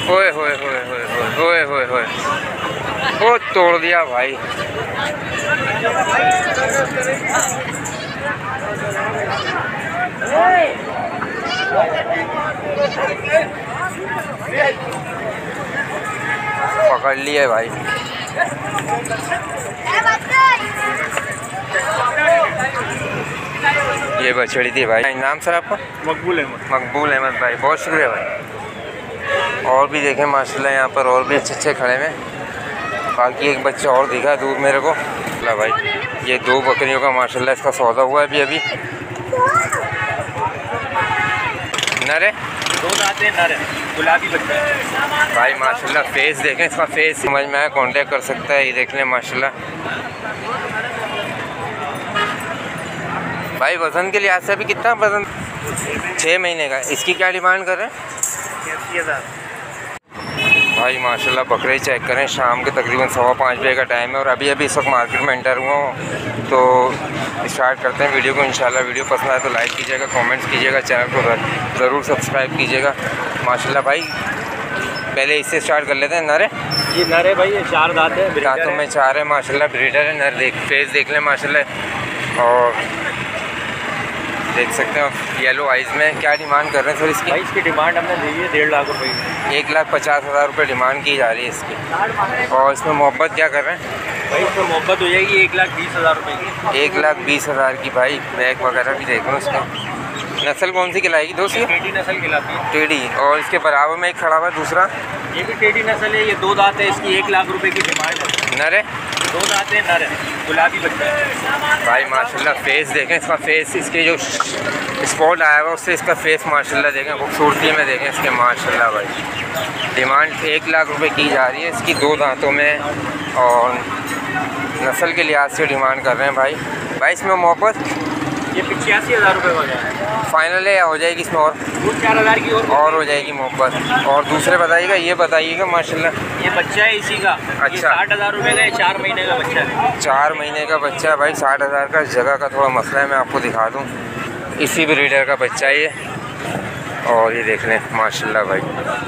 ओए होए होए होए होए होए होए, ओ तोड़ दिया भाई। पकड़ लिए भाई। ये बछड़ी थी भाई। नाम सर आपका? मकबूल अहमद। मकबूल अहमद भाई, बहुत शुक्रिया भाई। और भी देखें माशाल्लाह यहाँ पर और भी अच्छे खड़े में। बाकी एक बच्चा और दिखा दूर मेरे को ला भाई। ये 2 बकरियों का माशाल्लाह इसका सौदा हुआ है अभी। नरे 2 दांत हैं, नर है, गुलाबी बच्चा है भाई माशाल्लाह। फेस देखें इसका, फेस समझ में आया, कांटेक्ट कर सकता है। ये देख लें माशाल्लाह भाई। वज़न के लिहाज से अभी कितना वज़न? 6 महीने का। इसकी क्या डिमांड कर रहे हैं? 80,000 भाई माशाल्लाह। बकरे चेक करें, शाम के तकरीबन 5:15 बजे का टाइम है और अभी इस वक्त मार्केट में एंटर हुआ हूँ। तो स्टार्ट करते हैं वीडियो को इंशाल्लाह। वीडियो पसंद आए तो लाइक कीजिएगा, कमेंट्स कीजिएगा, चैनल को ज़रूर सब्सक्राइब कीजिएगा माशाल्लाह भाई। पहले इससे स्टार्ट कर लेते हैं। नर है ये, नर है भाई, ये 4 दांत है, दांतों में 4 है माशाल्लाह, ब्रीडर है। नर देख, फेस देख लें माशाल्लाह। और देख सकते हैं येलो आइज़ में। क्या डिमांड कर रहे हैं सर इसकी? भाई इसकी डिमांड हमने दी है 1.5 लाख रुपये की। 1,50,000 रुपये डिमांड की जा रही है इसकी। और इसमें मोहब्बत क्या कर रहे हैं भाई इसमें मोहब्बत हो जाएगी 1,20,000 रुपये की। 1,20,000 की भाई। बैग वगैरह भी देख लो इसका। नस्ल कौन सी खिलाएगी दोस्त? ये टेडी नस्ल खिलाती है। टेडी। और इसके बराबर में एक खड़ा हुआ दूसरा, ये भी टेडी नस्ल है। ये 2 दांत है, इसकी 1 लाख रुपये की डिमांड है। नर है, 2 दांत है, नर है, गुलाबी बच्चा है भाई माशाल्लाह। फेस देखें इसका, फेस इसके जो स्पॉट आया हुआ उससे इसका फेस माशाल्लाह देखें, खूबसूरती में देखें इसके माशाल्लाह भाई। डिमांड 1 लाख रुपए की जा रही है इसकी, 2 दांतों में। और नस्ल के लिहाज से डिमांड कर रहे हैं भाई। भाई इसमें मोहब्बत ये 85,000 रुपये हो जाएगा। फाइनल है या हो जाएगी इसमें? और 4,000 की और हो जाएगी मोहब्बत। और दूसरे बताइएगा, ये बताइएगा माशाल्लाह। ये बच्चा है इसी का। अच्छा। ये 60,000 रुपये का है, 4 महीने का बच्चा है। 4 महीने का बच्चा है भाई। 60,000 का। जगह का थोड़ा मसला है, मैं आपको दिखा दूँ। इसी ब्रीडर का बच्चा है ये। और ये देख लें माशाल्लाह भाई,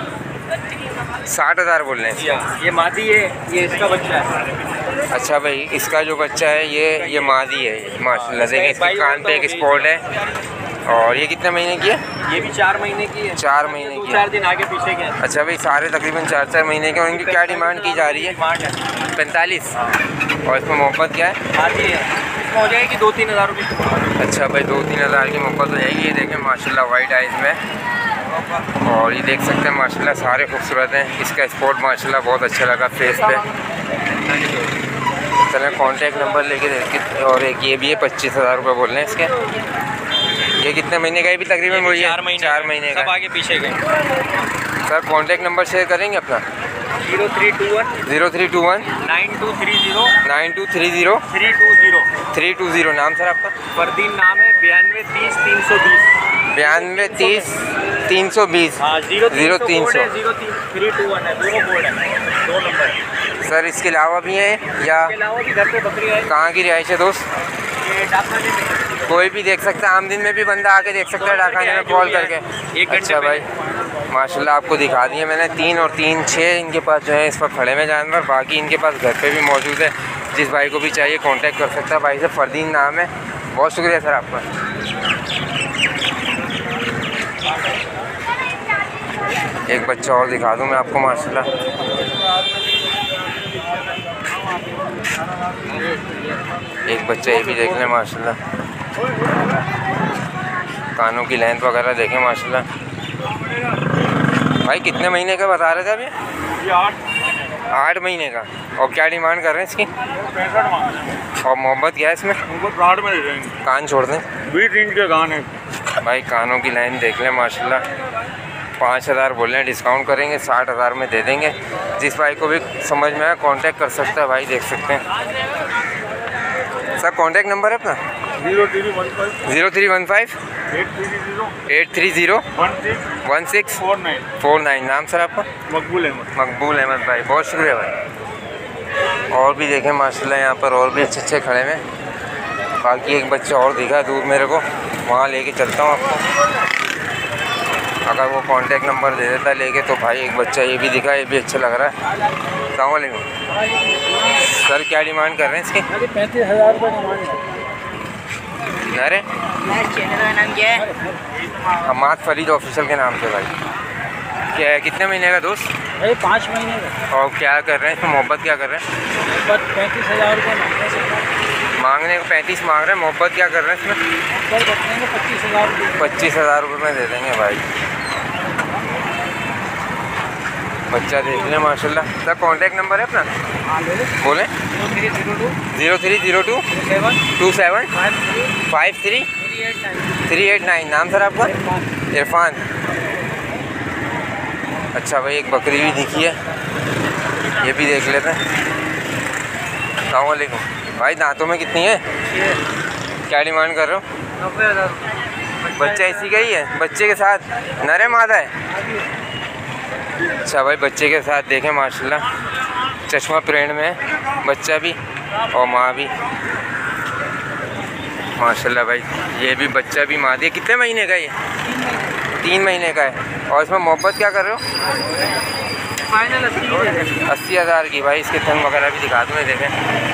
60,000 बोल रहे हैं। ये मादी है, ये इसका बच्चा है। अच्छा भाई, इसका जो बच्चा है ये मादी है माशाल्लाह। देखें इसके कान पे एक स्पॉट है। और ये कितने महीने की है? ये भी 4 महीने की है। 4 महीने की है। 4 दिन आगे पीछे के। अच्छा भाई, सारे तकरीबन 4 महीने के। और इनकी क्या डिमांड की जा रही है? 45। और इसमें मोहब्बत क्या है? मादी है, इसमें हो जाएगी 2-3 हज़ार रुपये। अच्छा भाई, 2-3 हज़ार की मोहब्बत हो जाएगी। ये देखें माशाल्लाह वाइट आइज़ में। और ये देख सकते हैं माशाल्लाह सारे खूबसूरत हैं। इसका स्पॉट माशाल्लाह बहुत अच्छा लगा फेस पे। चलें कॉन्टैक्ट नंबर लेके देख। और एक ये भी है, 25,000 रुपये बोल रहे हैं इसके। ये कितने महीने का है भी तकरीबन? वही 4 महीने का। आगे पीछे गए। सर कॉन्टैक्ट नंबर शेयर करेंगे अपना? 0321 9230 9230 320। नाम सर आपका? फरदीन नाम है। 9230 320 9230 320। हाँ, 0300 0321 है। दोनों बोर्ड है, 2 नंबर। सर इसके अलावा भी हैं या? इसके अलावा भी घर पे बकरी है। कहाँ की रिहाइश है दोस्त? ये डाकखाने में। कोई भी देख सकता है, आम दिन में भी बंदा आके देख सकता है डाकखाने में कॉल करके। अच्छा भाई माशाल्लाह, आपको दिखा दिए मैंने 3 और 3 6 इनके पास जो है इस पर खड़े में जानवर। बाकी इनके पास घर पे भी मौजूद है। जिस भाई को भी चाहिए कांटेक्ट कर सकता है। भाई से फरदीन नाम है। बहुत शुक्रिया सर आपका। एक बच्चा और दिखा दूँ मैं आपको माशाल्लाह। एक बच्चा ये भी देख लें माशाल्लाह। कानों की लेंथ वगैरह देखें माशाल्लाह। भाई कितने महीने का बता रहे थे अभी? ये 8 महीने का। और क्या डिमांड कर रहे हैं इसकी? 65 और मोहब्बत क्या है इसमें? उनको 60 में दे देंगे। कान छोड़ दें। 20 इंच के कान है भाई। कानों की लाइन देख लें माशाल्लाह। 5,000 बोल रहे हैं, डिस्काउंट करेंगे, 60,000 में दे देंगे। जिस भाई को भी समझ में आया कांटेक्ट कर सकता है भाई। देख सकते हैं सर कॉन्टैक्ट नंबर है अपना? 0315 830 1649। नाम सर आपका? मकबूल अहमद। मकबूल अहमद भाई, बहुत शुक्रिया भाई। और भी देखें माशाल्लाह यहाँ पर और भी अच्छे खड़े में। बाकी एक बच्चा और दिखा दूर मेरे को, वहाँ लेके चलता हूँ आपको। अगर वो कांटेक्ट नंबर दे देता लेके तो भाई एक बच्चा ये भी दिखा, ये भी अच्छा लग रहा है। अस्सलाम वालेकुम सर, क्या डिमांड कर रहे हैं इसकी? 35,000 रुपये डिमांड है। अरे चैनल का नाम क्या है? हमाद फरीद ऑफिशियल के नाम से भाई। क्या है, कितने महीने का दोस्त? भाई 5 महीने का। और क्या कर रहे हैं इसमें, मोहब्बत क्या कर रहे हैं? बस 35,000 रुपये मांगने को 35 मांग रहे हैं, मोहब्बत क्या कर रहे हैं इसमें? सर बचने 25,000 रुपये। 25,000 रुपये में दे देंगे भाई। बच्चा देख लें माशाल्लाह। सर कॉन्टैक्ट नंबर है अपना? हाँ ले लो। बोलें। 0302 0302 27 53 389। नाम सर आपका? इरफान। अच्छा भाई, एक बकरी भी दिखी है, ये भी देख लेते हैं। अस्सलाम वालेकुम भाई, दांतों में कितनी है? क्या डिमांड कर रहे हो? 90,000। बच्चा इसी का ही है? बच्चे के साथ नर है मादा है? अच्छा भाई, बच्चे के साथ देखें माशाल्लाह, चश्मा प्रिंट में है बच्चा भी और माँ भी माशाल्लाह भाई। ये भी बच्चा भी मादी है। कितने महीने का है ये? 3 महीने का है। और इसमें मोहब्बत क्या कर रहे हो? फाइनल 80,000 की भाई। इसके थन वगैरह भी दिखा दूँ मैं, देखें।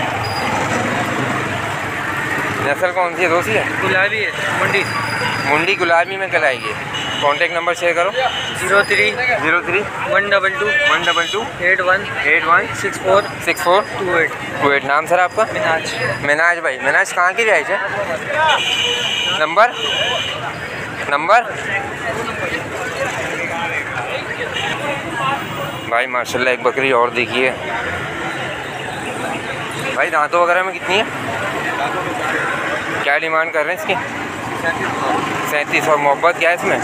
नस्ल कौन सी है? दोसी है? गुलाबी है, मंडी। मुंडी गुलाबी में कल आएगी। कॉन्टैक्ट नंबर शेयर करो। 03 03 122 122 81 81 64 64 28। 28। नाम सर आपका? मिनाज। मिनाज भाई। मिनाज कहाँ की रिहाइश है? नंबर भाई माशाल्लाह, एक बकरी और देखिए भाई। दांतों वगैरह में कितनी है? क्या डिमांड कर रहे हैं इसकी? 37। और मोहब्बत क्या है इसमें?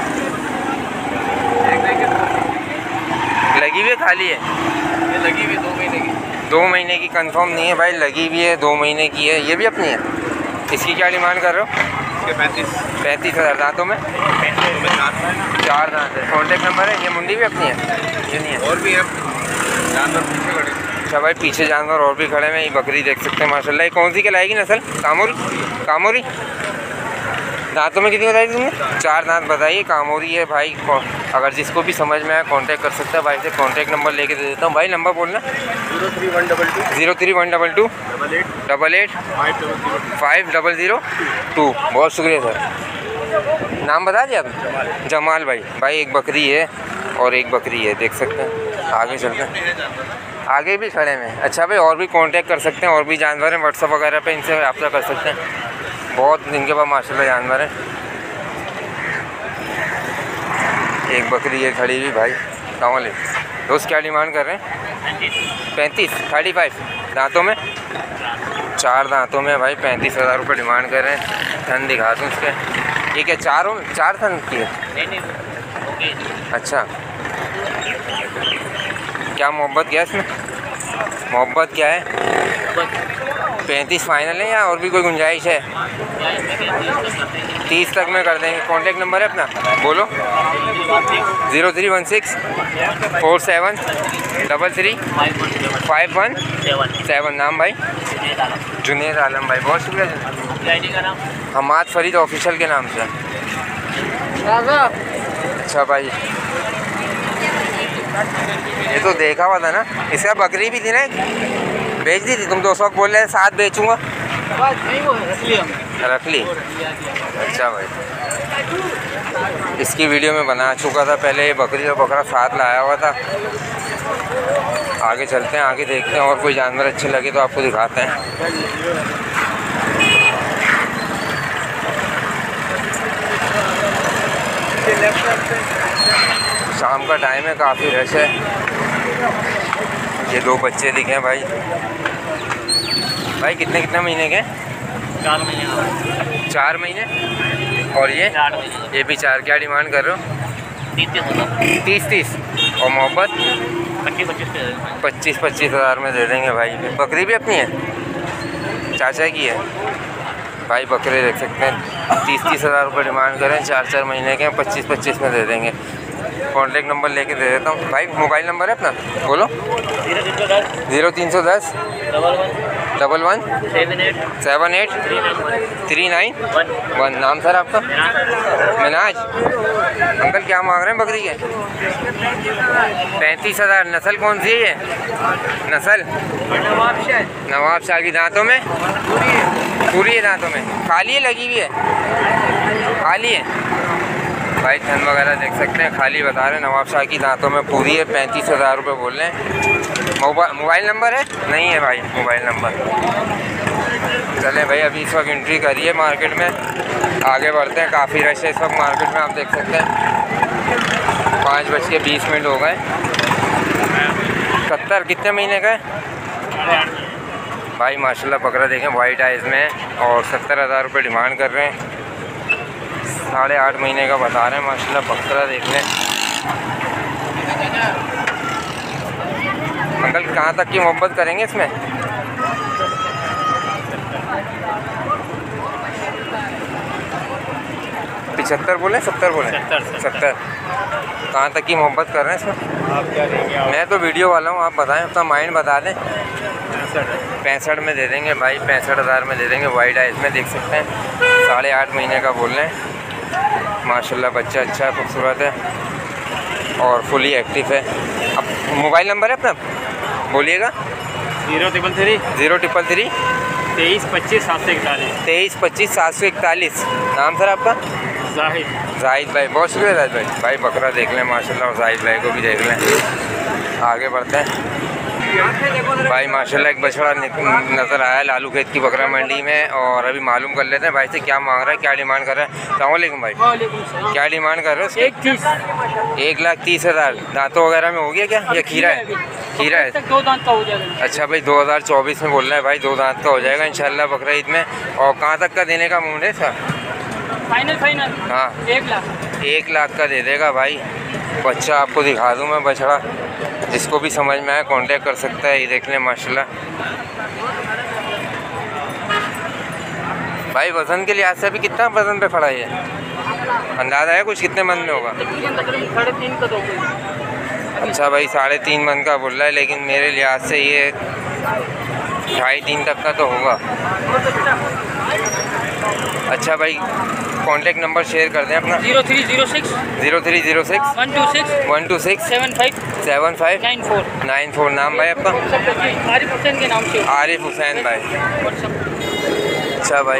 लगी हुई है, खाली है? ये लगी हुई 2 महीने की। 2 महीने की कंफर्म नहीं है भाई, लगी हुई है, 2 महीने की है। ये भी अपनी है? इसकी क्या डिमांड कर रहे हो? 35,000। दांतों में 4 दांत है। कॉन्टैक्ट नंबर है? ये मुंडी भी अपनी है? ये नहीं है? और भी है जानवर पीछे खड़े। अच्छा भाई, पीछे जानवर और भी खड़े हैं। ये बकरी देख सकते हैं माशाल्लाह। ये कौन सी कहलाएगी नस्ल? कामोरी। दांतों में कितनी बताई तुमने? 4 दांत बताइए। कामोरी है भाई। अगर जिसको भी समझ में आया कांटेक्ट कर सकता है भाई से। कांटेक्ट नंबर लेके दे देता हूँ भाई। नंबर बोलना। 03122 88 5002। बहुत शुक्रिया सर। नाम बता दिया आपने? जमाल भाई। भाई एक बकरी है और एक बकरी है, देख सकते हैं। आगे चलते हैं, आगे भी खड़े हैं। अच्छा भाई, और भी कांटेक्ट कर सकते हैं, और भी जानवर हैं व्हाट्सअप वगैरह पे, इनसे रब्ता कर सकते हैं। बहुत इनके पास माशाल्लाह जानवर हैं। एक बकरी है खड़ी हुई भाई। कांवल दोस्त, क्या डिमांड कर रहे हैं? 35 35। दांतों में 4 दांतों में भाई 35,000 रुपये डिमांड कर रहे हैं। थन दिखा दूँ इसके? ये क्या 4 थन की है? अच्छा, क्या मोहब्बत क्या है इसमें? मोहब्बत क्या है? 35 फाइनल है या और भी कोई गुंजाइश है? 30 तक में कर देंगे। कॉन्टैक्ट नंबर है अपना? बोलो। 0316 47 33 517। नाम भाई? जुनेद आलम भाई। बहुत शुक्रिया। हमाद फरीद ऑफिशियल के नाम से। अच्छा भाई, ये तो देखा हुआ था ना। इसका बकरी भी थी ना, बेच दी थी तुम? 200 बोल रहे हैं, 7 बेचूंगा। रख ली? अच्छा भाई, इसकी वीडियो में बना चुका था पहले। ये बकरी और बकरा साथ लाया हुआ था। आगे चलते हैं, आगे देखते हैं, और कोई जानवर अच्छे लगे तो आपको दिखाते हैं। शाम का टाइम है, काफ़ी रश है। ये 2 बच्चे दिखे भाई। भाई कितने महीने के? 4 महीने। 4 महीने। और ये? 4 महीने। ये भी 4। क्या डिमांड कर रहे हो? 30। और मोहब्बत? 25,000 में दे देंगे भाई। बकरी भी अपनी है? चाचा की है भाई। बकरे देख सकते हैं, 30,000 रुपये डिमांड करें। 4 महीने के 25 में दे देंगे। कॉन्टेक्ट नंबर लेके दे देता हूँ भाई। मोबाइल नंबर है अपना, बोलो। 0310 11 78 391। नाम सर आपका? मिनाज। अंकल क्या मांग रहे हैं बकरी के? 35,000। नस्ल कौन सी है ये? नस्ल नवाब शाह की। दांतों में पूरी है, दांतों में खाली है, लगी हुई है? खाली है भाई। थन वगैरह देख सकते हैं, खाली बता रहे हैं। नवाब शाह की, दांतों में पूरी है। 35,000 रुपये बोल रहे हैं। मोबाइल नंबर है? नहीं है भाई मोबाइल नंबर। चलें भाई, अभी इस वक्त एंट्री करिए मार्केट में, आगे बढ़ते हैं। काफ़ी रश है इस वक्त मार्केट में, आप देख सकते हैं। 5:20 हो गए। 70 कितने महीने का है भाई? माशाल्लाह बकरा देखें, वाइट आइज़ में, और 70,000 रुपये डिमांड कर रहे हैं। 8.5 महीने का बता रहे हैं। माशाल्लाह बकरा देख लें। अंकल कहाँ तक की मोहब्बत करेंगे इसमें? 75 बोले, 70 बोले? 70। कहाँ तक की मोहब्बत कर रहे हैं इसमें? आप क्या देंगे? मैं तो वीडियो वाला हूँ, आप बताएं, अपना माइंड बता दें। 65 में दे देंगे भाई, 65,000 में दे देंगे। वाइट आइज़ में देख सकते हैं। 8.5 महीने का बोल रहे हैं। माशाल्लाह बच्चा अच्छा खूबसूरत है और फुली एक्टिव है। अब मोबाइल नंबर है अपना, बोलिएगा। 033 033 23 25 741। 23 25 741। नाम सर आपका? जाहिद भाई। बहुत शुक्रिया जाहिद भाई। भाई बकरा देख लें माशाल्लाह, और जाहिद भाई को भी देख लें। आगे बढ़ते हैं भाई। माशाल्लाह एक बछड़ा नज़र आया लालू खेत की बकरा मंडी में, और अभी मालूम कर लेते हैं भाई से क्या मांग रहा है, क्या डिमांड कर रहा है। अस्सलाम वालेकुम भाई। क्या डिमांड कर रहे हो? 1,30,000। दांतों वगैरह में हो गया क्या, या खीरा है? खीरा है। 2 दांत का हो जाएगा। अच्छा भाई, 2024 में बोल रहा है भाई, 2 दांत का हो जाएगा इंशाल्लाह बकरा ईद में। और कहाँ तक का देने का मूड है सर? फाइनल हाँ 1 लाख। 1 लाख का दे देगा भाई। बच्चा आपको दिखा दूँ मैं बछड़ा, जिसको भी समझ में आए कांटेक्ट कर सकता है। ये देख लें माशाल्लाह भाई। वज़न के लिहाज से अभी कितना वज़न पे खड़ा है ये, अंदाज़ा है कुछ कितने मन में होगा? 3.5 का दोगे। अच्छा भाई 3.5 मन का बोल रहा है, लेकिन मेरे लिहाज से ये 2.5-3 तक का तो होगा। अच्छा भाई कांटेक्ट नंबर शेयर कर दें अपना। 0306 126 126 75 94। नाम भाई आपका? आरिफ हुसैन के नाम से। आरिफ हुसैन भाई। अच्छा भाई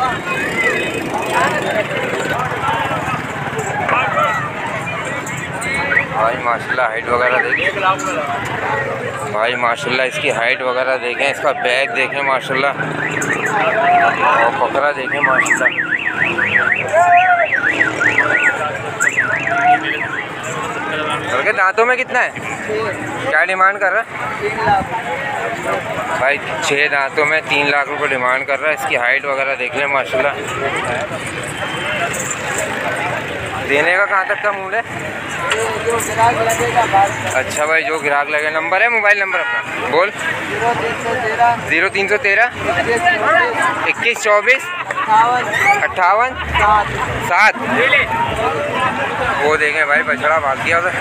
भाई माशाल्लाह हाइट वगैरह देखें भाई। माशाल्लाह इसकी हाइट वगैरह देखें, इसका बैग देखें माशाल्लाह, और बकरा देखें माशाल्लाह। के दांतों में कितना है, क्या डिमांड कर रहा है भाई? 6 दांतों में 3 लाख रुपए डिमांड कर रहा है। इसकी हाइट वगैरह देख लें माशाल्लाह। देने का कहाँ तक का मूड है? अच्छा भाई जो ग्राहक लगे। नंबर है, मोबाइल नंबर अपना बोल। 0313 21 24 58 7। वो देखें भाई बछड़ा भाग गया उधर।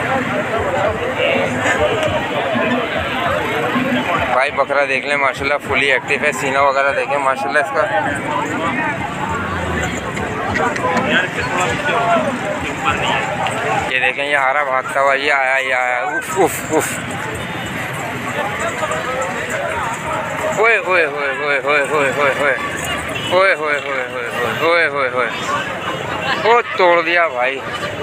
भाई बकरा देख लें माशाल्लाह, फुली एक्टिव है। सीना वगैरह देखें माशाल्लाह इसका। ये देखें, ये हारा भागता हुआ ये आया। उफ उफ उफ। ओए ओए ओए ओए ओए ओए ओए ओए ओए ओए ओए ओए ओए। ओ तोड़ दिया भाई।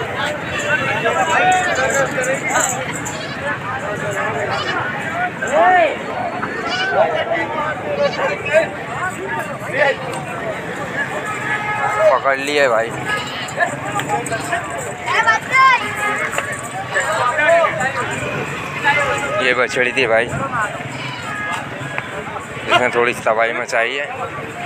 पकड़ लिए भाई। ये बछड़ी थी भाई, इसने थोड़ी तबाही मचाई है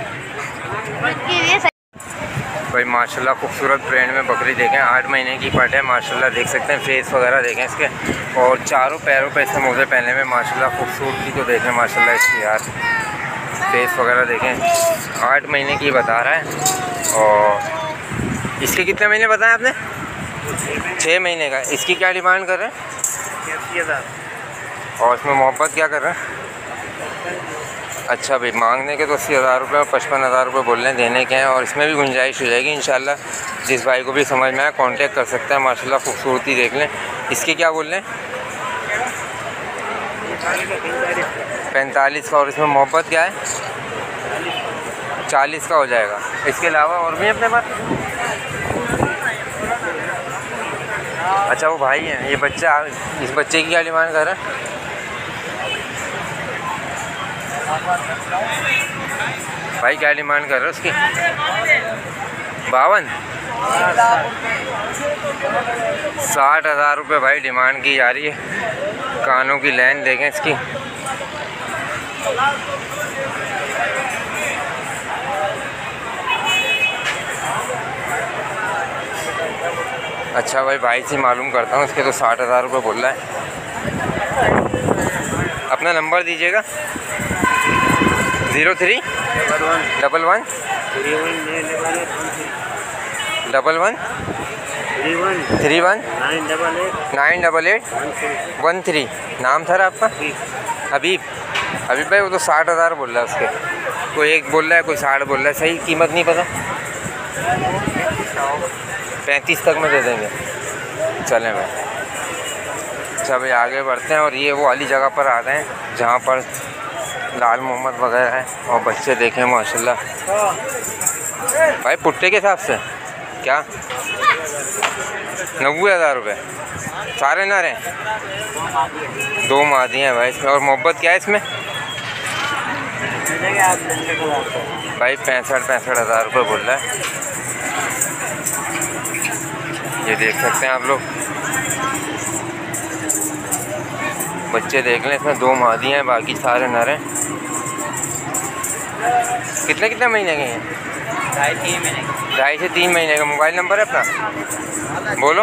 भाई। माशाल्लाह खूबसूरत ब्रांड में बकरी देखें। 8 महीने की पट है माशाल्लाह, देख सकते हैं। फेस वगैरह देखें इसके, और चारों पैरों पे इसने मोजे पहने हुए माशाल्लाह। खूबसूरती तो देखें माशाल्लाह इसकी यार। फेस वगैरह देखें। 8 महीने की बता रहा है। और इसके कितने महीने बताए आपने? 6 महीने का। इसकी क्या डिमांड कर रहे हैं? 80,000। और इसमें मोहब्बत क्या कर रहे हैं? अच्छा भाई, मांगने के तो 80,000 रुपये और 55,000 रुपये बोल रहे हैं, देने के हैं। और इसमें भी गुंजाइश हो जाएगी इंशाल्लाह। जिस भाई को भी समझ में आए कांटेक्ट कर सकते हैं। माशाल्लाह खूबसूरती देख लें। इसके क्या बोल रहे हैं? 45 का। और इसमें मोहब्बत क्या है? 40 का हो जाएगा। इसके अलावा और भी अपने पास? अच्छा वो भाई हैं, ये बच्चा, इस बच्चे की क्या डिमांड कर रहे हैं? भाई क्या डिमांड कर रहे हो उसकी? 52। 60,000 रुपये भाई डिमांड की जा रही है। कानों की लाइन देखें इसकी। अच्छा भाई से मालूम करता हूँ। इसके तो 60,000 रुपये बोल रहा है। अपना नंबर दीजिएगा। 03 11 11 31 988 13। नाम था आपका? हबीब। हबीब भाई वो तो 60,000 बोल रहा है उसके। कोई एक बोल रहा है, कोई 60 बोल रहा है। सही कीमत नहीं पता। 35 तक में दे देंगे। चलें भाई। अच्छा भाई आगे बढ़ते हैं। और ये वो वाली जगह पर आ गए हैं जहाँ पर लाल मोहम्मद वगैरह है। और बच्चे देखें माशाल्लाह भाई, पुट्टे के हिसाब से क्या 90,000 रुपये सारे नर हैं। 2 मादी हैं भाई इसमें। और मोहब्बत क्या है इसमें? भाई 65,000 रुपये बोल रहा है। ये देख सकते हैं आप लोग। बच्चे देख लें। इसमें 2 मादी हैं, बाकी सारे नर हैं। कितने महीने के हैं? 2.5 से 3 महीने का। मोबाइल नंबर है अपना? बोलो।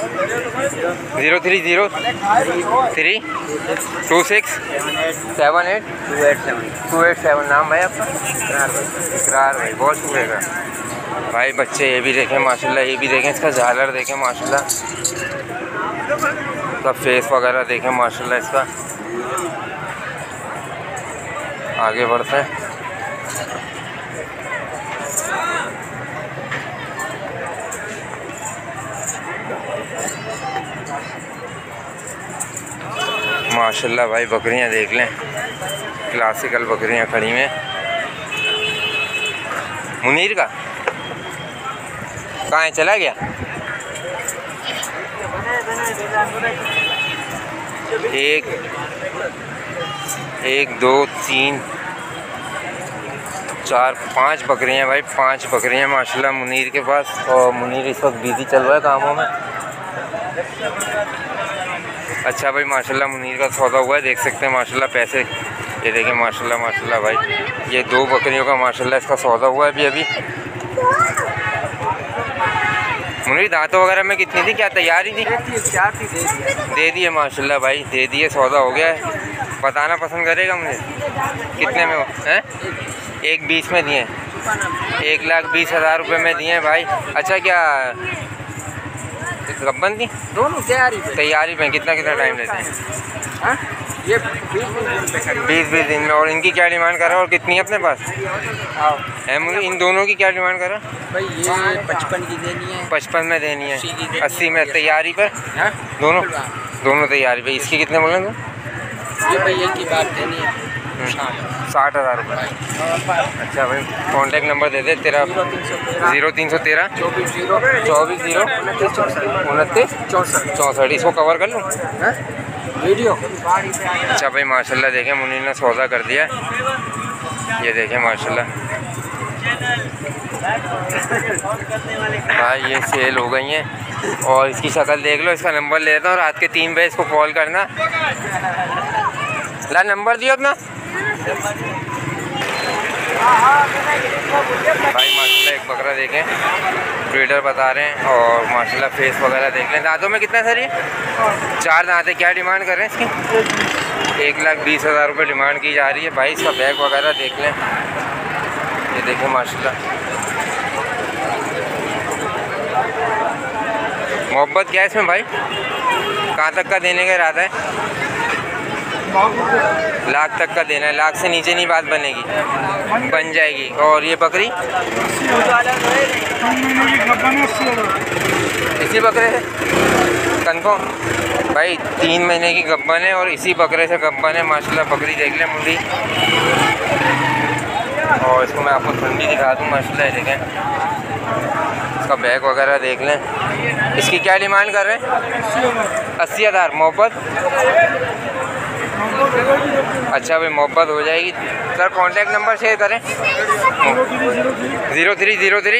030 3 26 78 287। नाम भाई आपका? इकरार भाई। बहुत शुक्रिया भाई। बच्चे ये भी देखें माशाल्लाह। ये भी देखें। इसका झालर देखें माशाल्लाह। इसका फेस वगैरह देखें माशाल्लाह इसका। आगे बढ़ते हैं। माशाल्लाह भाई बकरियां देख लें। क्लासिकल बकरियां खड़ी हैं। मुनीर का कहाँ है? चला गया? एक 2 3 4 5 बकरियां भाई। 5 बकरियां माशाल्लाह मुनीर के पास। और मुनीर इस वक्त बिजी चल रहा है कामों में। अच्छा भाई माशाल्लाह मुनीर का सौदा हुआ है। देख सकते हैं माशाल्लाह पैसे। ये देखें माशाल्लाह माशाल्लाह भाई। ये 2 बकरियों का माशाल्लाह इसका सौदा हुआ है अभी। मुनीर दांतों वगैरह में कितनी थी? क्या तैयारी थी? दे दी है माशाल्लाह भाई। दे दिए, सौदा हो गया है। बताना पसंद करेगा मुनीर कितने में हैं? 1,20 में दिए। 1,20,000 रुपये में दिए भाई। अच्छा क्या गब्बन थी? दोनों तैयारी में। कितना टाइम लेते हैं? ये 20 दिन में। और इनकी क्या डिमांड कर रहा है? और कितनी है अपने पास है मुझे? इन दोनों की क्या डिमांड कर रहा है? भाई ये 55 की देनी है। 55 में देनी है। 80 में तैयारी पर? दोनों तैयारी पे। इसकी कितने बोले तो? ये भाई एक की बात देनी है 60,000 रुपये। अच्छा भाई कॉन्टेक्ट नंबर दे दे तेरा। 0313 24 0 29 64। इसको कवर कर लूँ वीडियो? अच्छा भाई माशाल्लाह देखें मुनीर ने सौदा कर दिया। ये देखें माशाल्लाह भाई। ये सेल हो गई हैं। और इसकी शक्ल देख लो। इसका नंबर ले लेता हूँ। रात के 3 बजे इसको कॉल करना। ला नंबर दियो अपना भाई। माशाल्लाह एक बकरा देखें, ब्रीडर बता रहे हैं। और माशाल्लाह फेस वगैरह देख लें। दांतों में कितना सर? ये 4 दांत है। क्या डिमांड कर रहे हैं इसकी? 1,20,000 रुपये डिमांड की जा रही है भाई। इसका बैग वगैरह देख लें। ये देखें माशाल्लाह। मोहब्बत क्या है इसमें भाई? कहाँ तक का देने का इरादा है? लाख तक का देना है। लाख से नीचे नहीं बात बनेगी? बन जाएगी। और ये बकरी इसी बकरे से कन्फर्म भाई? 3 महीने की गब्बन है और इसी बकरे से गब्बन है माशाल्लाह। बकरी देख लें मुंडी, और इसको मैं आपको ठंडी दिखा दूँ माशाल्लाह। देखें इसका बैग वगैरह देख लें। इसकी क्या डिमांड कर रहे हैं? 80,000। मोहब्बत अच्छा भाई, मोहब्बत हो जाएगी। सर कांटेक्ट नंबर शेयर करें। 0303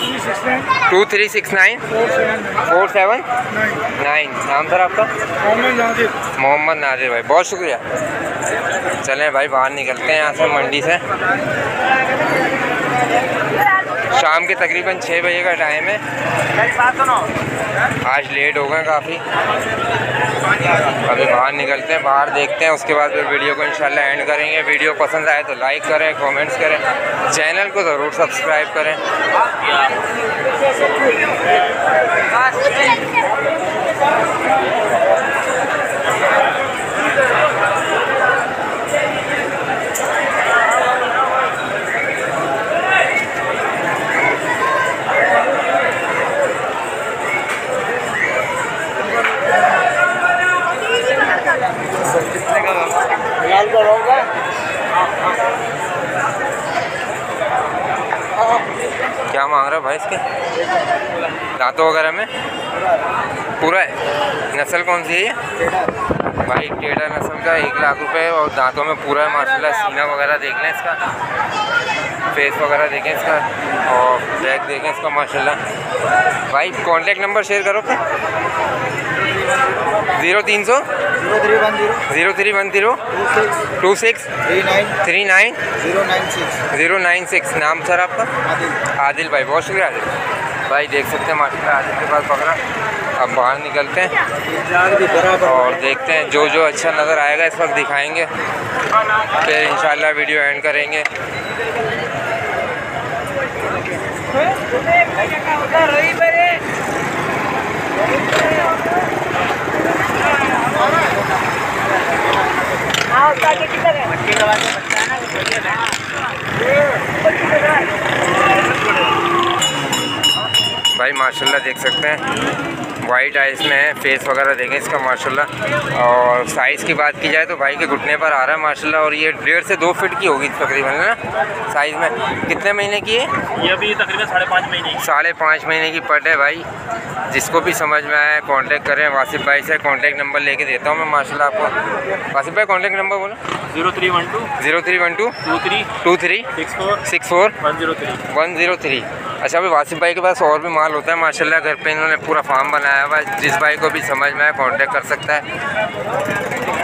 2369 479। नाम सर आपका? मोहम्मद नादिर भाई, बहुत शुक्रिया। चलें भाई बाहर निकलते हैं यहाँ से, मंडी से। शाम के तकरीबन 6 बजे का टाइम है। आज लेट हो गए काफ़ी। अभी बाहर निकलते हैं, बाहर देखते हैं, उसके बाद फिर वीडियो को इंशाल्लाह एंड करेंगे। वीडियो पसंद आए तो लाइक करें, कमेंट्स करें, चैनल को ज़रूर सब्सक्राइब करें। क्या मांग रहा है भाई इसके? दांतों वगैरह में पूरा है। नस्ल कौन सी है ये भाई? टेढ़ा नस्ल का 1 लाख रुपए, और दांतों में पूरा है माशाल्लाह। सीना वगैरह देख लें इसका, फेस वगैरह देखें इसका, और बैक देखें इसका माशाल्लाह। भाई कांटेक्ट नंबर शेयर करो। 0300 0310 26 39 096। नाम सर आपका? आदिल भाई, बहुत शुक्रिया आदिल भाई। देख सकते हैं माशाल्लाह आदिल के पास पकड़ा। अब बाहर निकलते हैं और देखते हैं जो जो अच्छा नज़र आएगा इस वक्त दिखाएंगे, फिर इंशाल्लाह वीडियो एंड करेंगे। भाई माशाल्लाह देख सकते हैं वाइट आइस में है, फेस वगैरह देखें इसका माशाल्लाह। और साइज़ की बात की जाए तो भाई के घुटने पर आ रहा है माशाल्लाह, और ये 1.5 से 2 फीट की होगी तकरीबन, है ना साइज़ में। कितने महीने की है ये? अभी तकरीबन 5.5 महीने की। 5.5 महीने की पट है भाई। जिसको भी समझ में आया कांटेक्ट करें वासिफ भाई से। कांटेक्ट नंबर लेके देता हूँ मैं माशाल्लाह आपको। वासिफ भाई कांटेक्ट नंबर बोलो। 0312 23 64 103। अच्छा भाई वासिफ भाई के पास और भी माल होता है माशाल्लाह, घर पे इन्होंने पूरा फार्म बनाया हुआ है। जिस भाई को भी समझ में आया कांटेक्ट कर सकता है।